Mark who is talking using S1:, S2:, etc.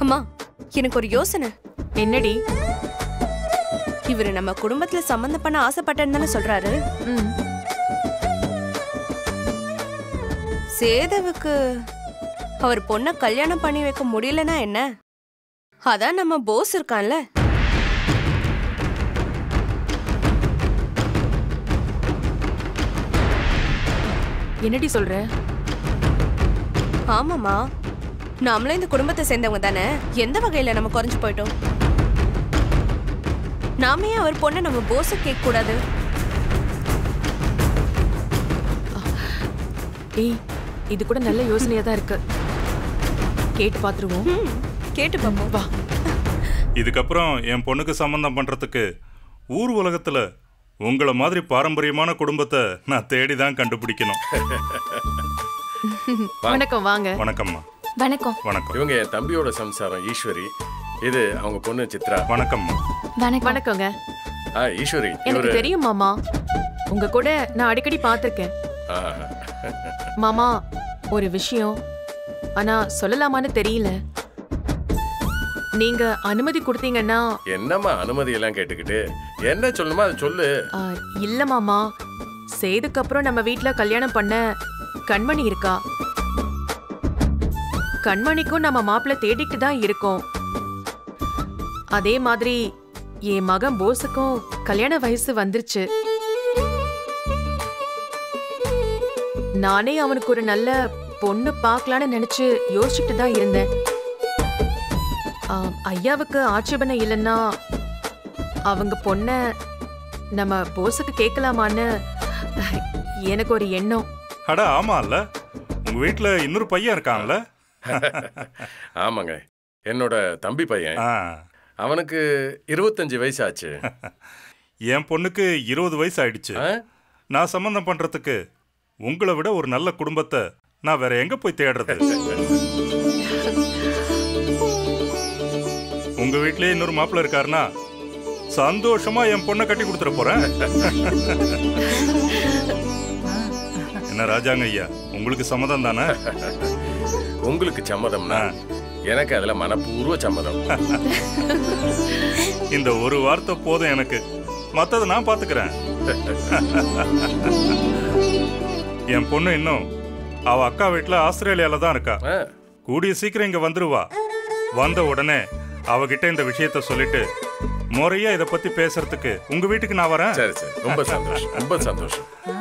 S1: அம்மா, எனக்கு ஒரு யோசனை.
S2: என்னடி?
S1: இவரு நம்ம குடும்பத்துல சம்பந்தம் பண்ண ஆசைப்பட்டேன்னு தானே சொல்றாரு. சேதுவுக்கு அவர் பொண்ண கல்யாணம் பண்ணி வைக்க முடியலன்னா என்ன? அதான் நம்ம போஸ் இருக்கான்ல.
S2: என்னடி சொல்ற?
S1: ஆமாமா, நாமளே இந்த குடும்பத்தை சேர்ந்தவங்க தானே. எந்த வகையில நம்ம குறைஞ்சு போயிட்டோம்? நாமே அவர் பொண்ணை நம்ம போஸ கேட்க கூடாது.
S2: ஏய், இது கூட நல்ல யோசனையா தான் இருக்கு. கேட்டு பாத்துருவோம்.
S1: கேட்டு பாப்போம் வா.
S3: இதுக்கப்புறம் என் பொண்ணுக்கு சம்பந்தம் பண்றதுக்கு ஊர் உலகத்துல உங்களை மாதிரி பாரம்பரியமான குடும்பத்தை நான் தேடி தான் கண்டுபிடிக்கணும்.
S2: வணக்கம். வாங்க.
S3: வணக்கம்மா.
S4: வணக்கம்.
S3: வணக்கம்.
S5: இவங்க என் தம்பியோட சம்சாரம் ஈஸ்வரி. இது அவங்க பொண்ணு சித்ரா.
S3: வணக்கம்மா.
S2: வணக்கங்க.
S5: ஈஸ்வரி
S2: எனக்கு தெரியும் மாமா, உங்க கூட நான் அடிக்கடி பார்த்திருக்கேன். மாமா, ஒரு விஷயம், ஆனா சொல்லலாமான்னு தெரியல. நீங்க அனுமதி கொடுத்தீங்கன்னா.
S5: என்னம்மா அனுமதி எல்லாம் கேட்டுக்கிட்டு என்ன சொல்லணுமா அதை சொல்லு.
S2: இல்ல மாமா, சேதுக்கு அப்புறம் நம்ம வீட்டுல கல்யாணம் பண்ண கண்மணி இருக்கா. கண்மணிக்கும் நம்ம மாப்பிள்ள தேடிட்டு தான் இருக்கோம். அதே மாதிரி என் மகன் போஸுக்கும் கல்யாண வயசு வந்துருச்சு. நானே அவனுக்கு ஒரு நல்ல பொண்ணு பார்க்கலான்னு நினைச்சு யோசிச்சுட்டு தான் இருந்தேன். ஐயாவுக்கு ஆட்சேபனை இல்லைன்னா அவங்க பொண்ண நம்ம போஸுக்கு கேட்கலாமான்னு எனக்கு ஒரு எண்ணம்.
S3: அட ஆமால்ல, உங்க வீட்டுல இன்னொரு பையன் இருக்கான்ல?
S5: ஆமாங்க, என்னோட தம்பி பையன். அவனுக்கு 25 வயசு ஆச்சு.
S3: என் பொண்ணுக்கு 20 வயசு ஆயிடுச்சு. நான் சம்பந்தம் பண்றதுக்கு உங்களை விட ஒரு நல்ல குடும்பத்தை நான் வேற எங்க போய் தேடுறது? உங்க வீட்லயே இன்னொரு மாப்பிள்ள இருக்காருன்னா சந்தோஷமா என் பொண்ணை கட்டி கொடுத்துட போறேன். என்ன ராஜாங்க ஐயா, உங்களுக்கு சம்மதம் தானே?
S5: உங்களுக்கு சம்மதம்னா எனக்கு அதுல மனப்பூர்வ சம்மதம்.
S3: இந்த ஒரு வார்த்தை போதும் எனக்கு, மத்ததை நான் பாத்துக்கிறேன். என் பொண்ணு இன்னும் அவ அக்கா வீட்டுல ஆஸ்திரேலியால தான் இருக்கா. கூடிய சீக்கிரம் இங்க வந்துருவா. வந்த உடனே அவகிட்ட இந்த விஷயத்த சொல்லிட்டு முறையா இத பத்தி பேசுறதுக்கு உங்க வீட்டுக்கு நான் வரேன்.
S5: சரி சரி, ரொம்ப சந்தோஷம், ரொம்ப சந்தோஷம்.